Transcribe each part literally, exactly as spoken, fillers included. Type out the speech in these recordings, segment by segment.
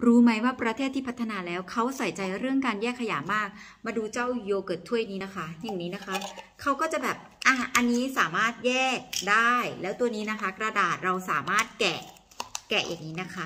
รู้ไหมว่าประเทศที่พัฒนาแล้วเขาใส่ใจเรื่องการแยกขยะมากมาดูเจ้าโยเกิร์ตถ้วยนี้นะคะอย่างนี้นะคะเขาก็จะแบบอ่ะอันนี้สามารถแยกได้แล้วตัวนี้นะคะกระดาษเราสามารถแกะแกะอย่างนี้นะคะ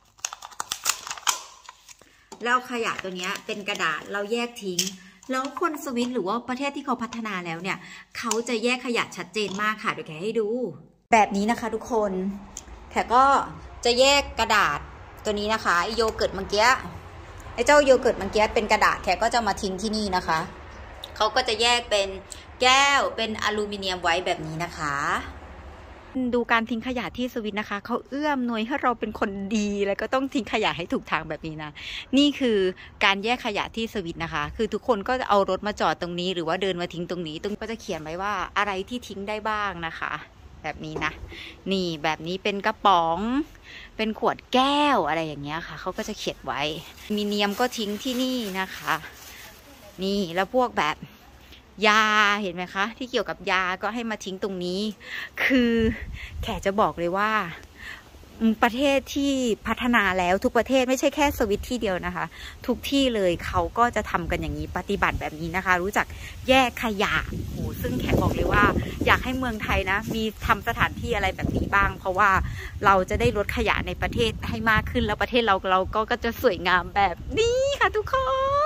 แล้วขยะตัวนี้เป็นกระดาษเราแยกทิ้งแล้วคนสวิตหรือว่าประเทศที่เขาพัฒนาแล้วเนี่ยเขาจะแยกขยะชัดเจนมากค่ะเดี๋ยวแขให้ดูแบบนี้นะคะทุกคนแขก็จะแยกกระดาษตัวนี้นะคะโยเกิร์ตเมื่อกี้ไอ้เจ้าโยเกิร์ตเมื่อกี้เป็นกระดาษแขก็จะมาทิ้งที่นี่นะคะเขาก็จะแยกเป็นแก้วเป็นอลูมิเนียมไว้แบบนี้นะคะดูการทิ้งขยะที่สวิตนะคะเขาเอื้อมหน่วยให้เราเป็นคนดีแล้วก็ต้องทิ้งขยะให้ถูกทางแบบนี้นะนี่คือการแยกขยะที่สวิตนะคะคือทุกคนก็จะเอารถมาจอดตรงนี้หรือว่าเดินมาทิ้งตรงนี้ตรงก็จะเขียนไว้ว่าอะไรที่ทิ้งได้บ้างนะคะแบบนี้นะนี่แบบนี้เป็นกระป๋องเป็นขวดแก้วอะไรอย่างเงี้ยค่ะเขาก็จะเขียนไว้มีเนียมก็ทิ้งที่นี่นะคะนี่แล้วพวกแบบยาเห็นไหมคะที่เกี่ยวกับยาก็ให้มาทิ้งตรงนี้คือแขจะบอกเลยว่าประเทศที่พัฒนาแล้วทุกประเทศไม่ใช่แค่สวิตที่เดียวนะคะทุกที่เลยเขาก็จะทำกันอย่างนี้ปฏิบัติแบบนี้นะคะรู้จักแยกขยะโอ้ซึ่งแขบอกเลยว่าอยากให้เมืองไทยนะมีทำสถานที่อะไรแบบนี้บ้างเพราะว่าเราจะได้ลดขยะในประเทศให้มากขึ้นแล้วประเทศเราเราก็จะสวยงามแบบนี้ค่ะทุกคน